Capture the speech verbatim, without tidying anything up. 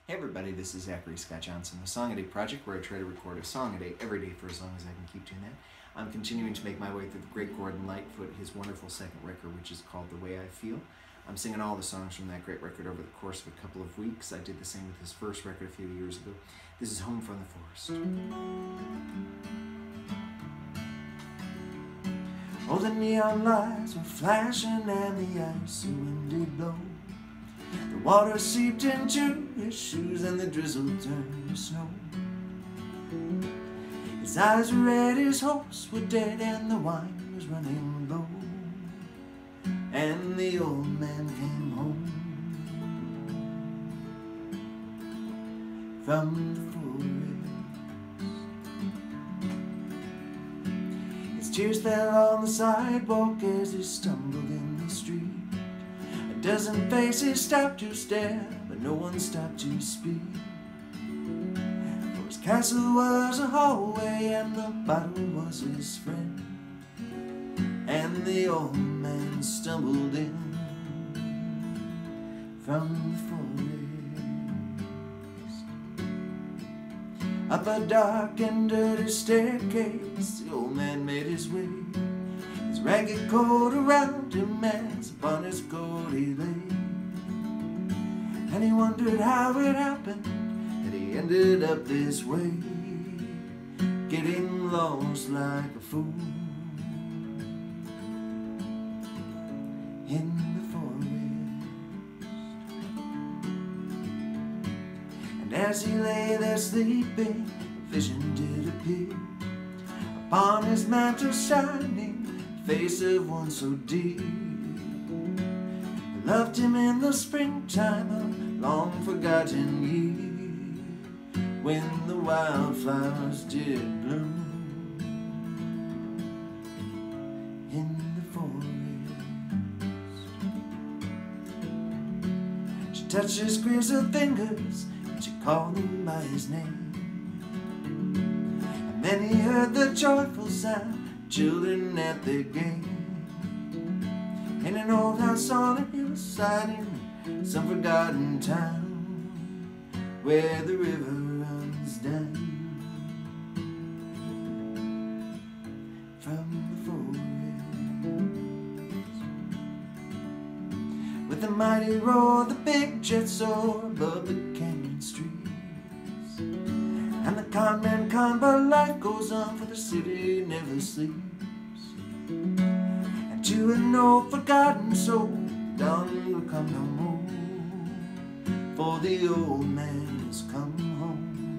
Hey everybody, this is Zachary Scot Johnson, the Song a Day Project, where I try to record a song a day every day for as long as I can keep doing that. I'm continuing to make my way through the great Gordon Lightfoot, his wonderful second record, which is called The Way I Feel. I'm singing all the songs from that great record over the course of a couple of weeks. I did the same with his first record a few years ago. This is Home from the Forest. Oh, the neon lights were flashing and the icy wind did blow. The water seeped into his shoes and the drizzle turned to snow. His eyes were red, his hopes were dead, and the wine was running low. And the old man came home from the forest. His tears fell on the sidewalk as he stumbled in the street. A dozen faces stopped to stare, but no one stopped to speak. For his castle was a hallway and the bottle was his friend. And the old man stumbled in from the forest. Up a dark and dirty staircase, the old man made his way. His ragged coat around him as upon his coat he lay. And he wondered how it happened that he ended up this way, getting lost like a fool in the forest. And as he lay there sleeping, a vision did appear. Upon his mantle shining, face of one so dear. I loved him in the springtime, a long forgotten year, when the wildflowers did bloom in the forest. She touched his grizzled fingers and she called him by his name. And then he heard the joyful sound, children at their game, in an old house on a hillside in some forgotten town, where the river runs down from the forest. With the mighty roar, the big jet soar above the canyon streets. And the con man con, but life goes on, for the city never sleeps. And to an old forgotten soul, dawn will come no more, for the old man has come home